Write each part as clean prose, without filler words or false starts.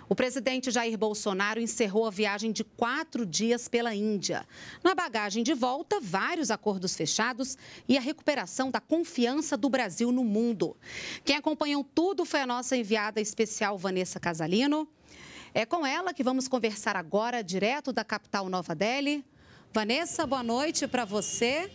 O presidente Jair Bolsonaro encerrou a viagem de 4 dias pela Índia. Na bagagem de volta, vários acordos fechados e a recuperação da confiança do Brasil no mundo. Quem acompanhou tudo foi a nossa enviada especial, Vanessa Casalino. É com ela que vamos conversar agora, direto da capital Nova Delhi. Vanessa, boa noite para você.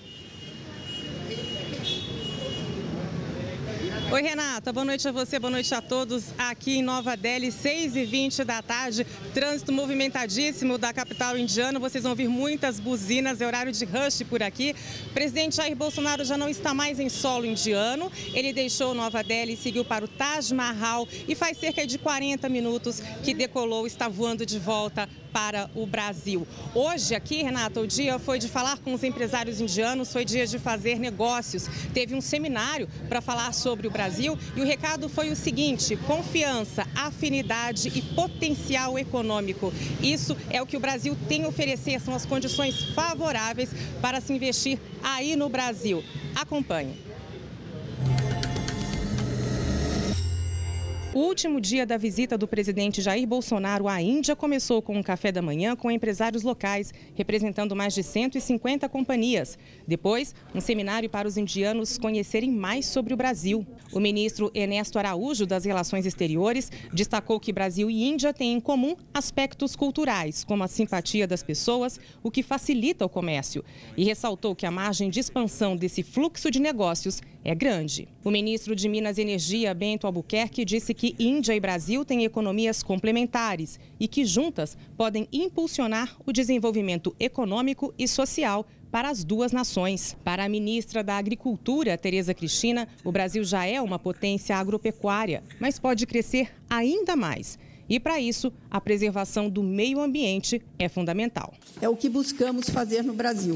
Oi, Renata, boa noite a você, boa noite a todos aqui em Nova Delhi, 6h20 da tarde, trânsito movimentadíssimo da capital indiana, vocês vão ouvir muitas buzinas, é horário de rush por aqui. O presidente Jair Bolsonaro já não está mais em solo indiano, ele deixou Nova Delhi e seguiu para o Taj Mahal e faz cerca de 40 minutos que decolou, está voando de volta para o Brasil. Hoje aqui, Renata, o dia foi de falar com os empresários indianos, foi dia de fazer negócios. Teve um seminário para falar sobre o Brasil e o recado foi o seguinte: confiança, afinidade e potencial econômico. Isso é o que o Brasil tem a oferecer, são as condições favoráveis para se investir aí no Brasil. Acompanhe. O último dia da visita do presidente Jair Bolsonaro à Índia começou com um café da manhã com empresários locais, representando mais de 150 companhias. Depois, um seminário para os indianos conhecerem mais sobre o Brasil. O ministro Ernesto Araújo, das Relações Exteriores, destacou que Brasil e Índia têm em comum aspectos culturais, como a simpatia das pessoas, o que facilita o comércio. E ressaltou que a margem de expansão desse fluxo de negócios é grande. O ministro de Minas e Energia, Bento Albuquerque, disse que Índia e Brasil têm economias complementares e que juntas podem impulsionar o desenvolvimento econômico e social para as duas nações. Para a ministra da Agricultura, Tereza Cristina, o Brasil já é uma potência agropecuária, mas pode crescer ainda mais. E para isso, a preservação do meio ambiente é fundamental. É o que buscamos fazer no Brasil.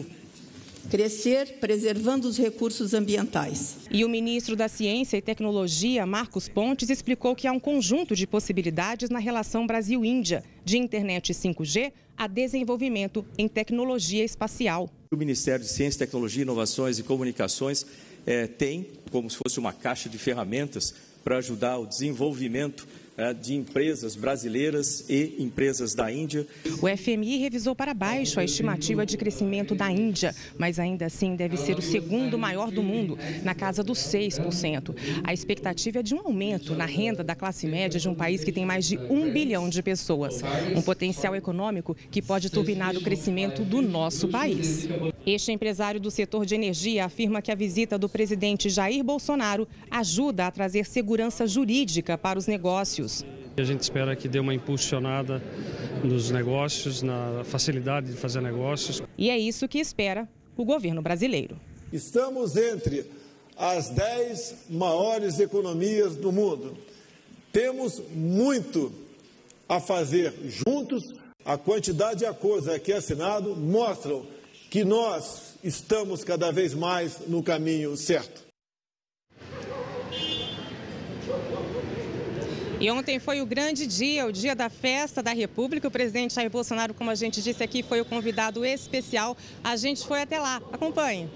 Crescer preservando os recursos ambientais. E o ministro da Ciência e Tecnologia, Marcos Pontes, explicou que há um conjunto de possibilidades na relação Brasil-Índia, de internet 5G a desenvolvimento em tecnologia espacial. O Ministério de Ciência, Tecnologia, Inovações e Comunicações tem como se fosse uma caixa de ferramentas para ajudar o desenvolvimento de empresas brasileiras e empresas da Índia. O FMI revisou para baixo a estimativa de crescimento da Índia, mas ainda assim deve ser o segundo maior do mundo, na casa dos 6%. A expectativa é de um aumento na renda da classe média de um país que tem mais de 1 bilhão de pessoas. Um potencial econômico que pode turbinar o crescimento do nosso país. Este empresário do setor de energia afirma que a visita do presidente Jair Bolsonaro ajuda a trazer segurança jurídica para os negócios. A gente espera que dê uma impulsionada nos negócios, na facilidade de fazer negócios. E é isso que espera o governo brasileiro. Estamos entre as 10 maiores economias do mundo. Temos muito a fazer juntos. A quantidade de acordos aqui assinados mostram que nós estamos cada vez mais no caminho certo. E ontem foi o grande dia, o dia da festa da República. O presidente Jair Bolsonaro, como a gente disse aqui, foi o convidado especial. A gente foi até lá. Acompanhe.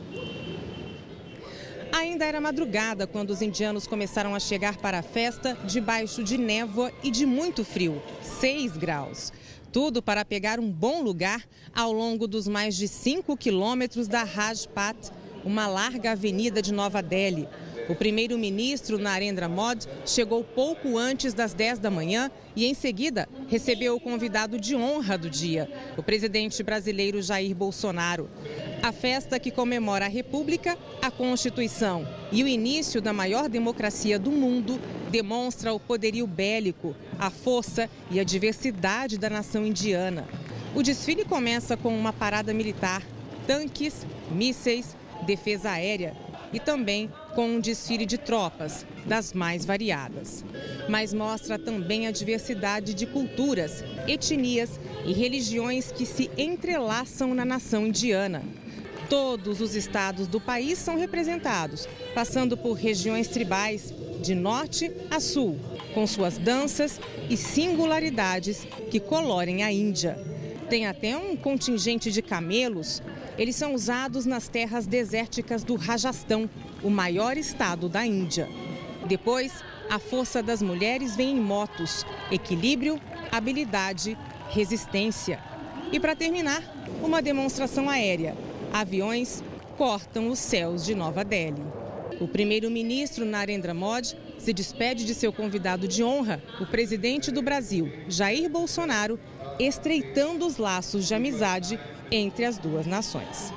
Ainda era madrugada quando os indianos começaram a chegar para a festa debaixo de névoa e de muito frio, 6 graus. Tudo para pegar um bom lugar ao longo dos mais de 5 quilômetros da Rajpath, uma larga avenida de Nova Delhi. O primeiro-ministro Narendra Modi chegou pouco antes das 10 da manhã e, em seguida, recebeu o convidado de honra do dia, o presidente brasileiro Jair Bolsonaro. A festa que comemora a República, a Constituição e o início da maior democracia do mundo demonstra o poderio bélico, a força e a diversidade da nação indiana. O desfile começa com uma parada militar, tanques, mísseis, defesa aérea e também com um desfile de tropas, das mais variadas. Mas mostra também a diversidade de culturas, etnias e religiões que se entrelaçam na nação indiana. Todos os estados do país são representados, passando por regiões tribais de norte a sul, com suas danças e singularidades que colorem a Índia. Tem até um contingente de camelos. Eles são usados nas terras desérticas do Rajastão, o maior estado da Índia. Depois, a força das mulheres vem em motos: equilíbrio, habilidade, resistência. E para terminar, uma demonstração aérea. Aviões cortam os céus de Nova Delhi. O primeiro-ministro Narendra Modi se despede de seu convidado de honra, o presidente do Brasil, Jair Bolsonaro, estreitando os laços de amizade entre as duas nações.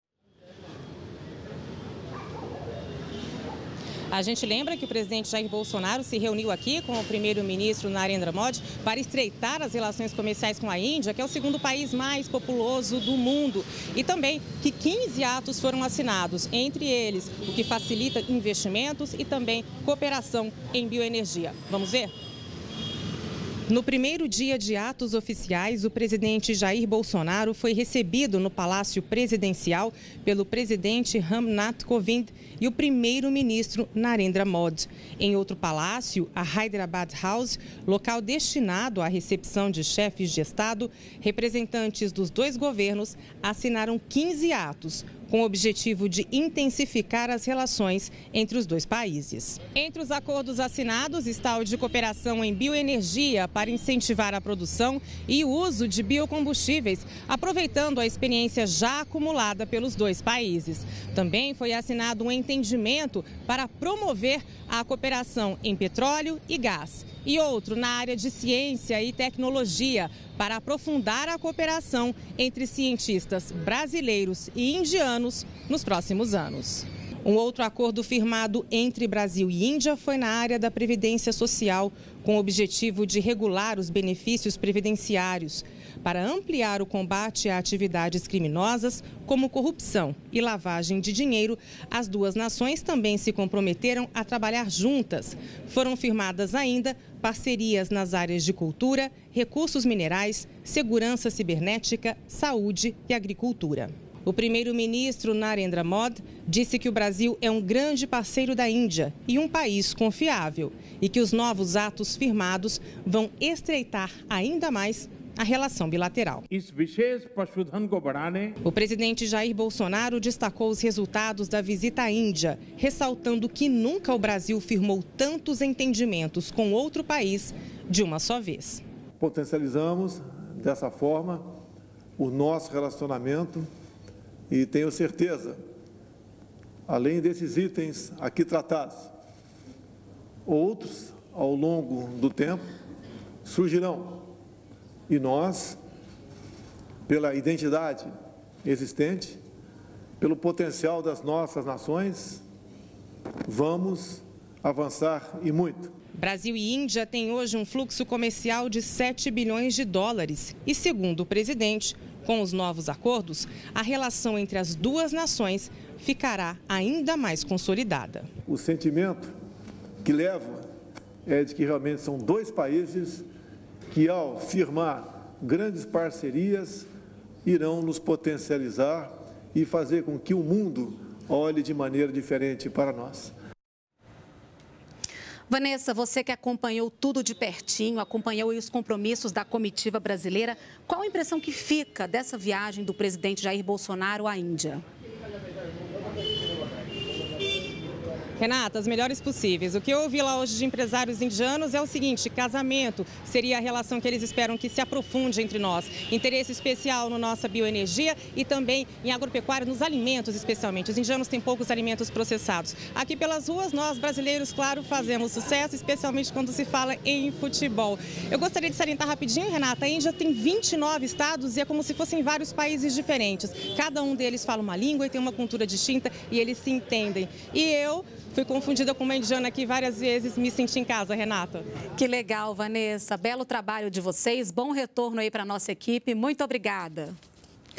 A gente lembra que o presidente Jair Bolsonaro se reuniu aqui com o primeiro-ministro Narendra Modi para estreitar as relações comerciais com a Índia, que é o segundo país mais populoso do mundo. E também que 15 atos foram assinados, entre eles o que facilita investimentos e também cooperação em bioenergia. Vamos ver? No primeiro dia de atos oficiais, o presidente Jair Bolsonaro foi recebido no Palácio Presidencial pelo presidente Ram Nath Kovind e o primeiro-ministro Narendra Modi. Em outro palácio, a Hyderabad House, local destinado à recepção de chefes de Estado, representantes dos dois governos assinaram 15 atos, com o objetivo de intensificar as relações entre os dois países. Entre os acordos assinados está o de cooperação em bioenergia para incentivar a produção e o uso de biocombustíveis, aproveitando a experiência já acumulada pelos dois países. Também foi assinado um entendimento para promover a cooperação em petróleo e gás, e outro na área de ciência e tecnologia, para aprofundar a cooperação entre cientistas brasileiros e indianos nos próximos anos. Um outro acordo firmado entre Brasil e Índia foi na área da previdência social, com o objetivo de regular os benefícios previdenciários, para ampliar o combate a atividades criminosas como corrupção e lavagem de dinheiro. As duas nações também se comprometeram a trabalhar juntas. Foram firmadas ainda parcerias nas áreas de cultura, recursos minerais, segurança cibernética, saúde e agricultura. O primeiro-ministro Narendra Modi disse que o Brasil é um grande parceiro da Índia e um país confiável, e que os novos atos firmados vão estreitar ainda mais a relação bilateral. O presidente Jair Bolsonaro destacou os resultados da visita à Índia, ressaltando que nunca o Brasil firmou tantos entendimentos com outro país de uma só vez. Potencializamos dessa forma o nosso relacionamento e tenho certeza, além desses itens aqui tratados, outros ao longo do tempo surgirão. E nós, pela identidade existente, pelo potencial das nossas nações, vamos avançar e muito. Brasil e Índia têm hoje um fluxo comercial de 7 bilhões de dólares. E, segundo o presidente, com os novos acordos, a relação entre as duas nações ficará ainda mais consolidada. O sentimento que levo é de que realmente são dois países que, ao firmar grandes parcerias, irão nos potencializar e fazer com que o mundo olhe de maneira diferente para nós. Vanessa, você que acompanhou tudo de pertinho, acompanhou os compromissos da comitiva brasileira, qual a impressão que fica dessa viagem do presidente Jair Bolsonaro à Índia? Renata, as melhores possíveis. O que eu ouvi lá hoje de empresários indianos é o seguinte: casamento seria a relação que eles esperam que se aprofunde entre nós. Interesse especial na nossa bioenergia e também em agropecuária, nos alimentos especialmente. Os indianos têm poucos alimentos processados. Aqui pelas ruas, nós brasileiros, claro, fazemos sucesso, especialmente quando se fala em futebol. Eu gostaria de salientar rapidinho, Renata, a Índia tem 29 estados e é como se fossem vários países diferentes. Cada um deles fala uma língua e tem uma cultura distinta e eles se entendem. E eu fui confundida com uma indiana aqui várias vezes, me senti em casa, Renata. Que legal, Vanessa. Belo trabalho de vocês, bom retorno aí para a nossa equipe. Muito obrigada.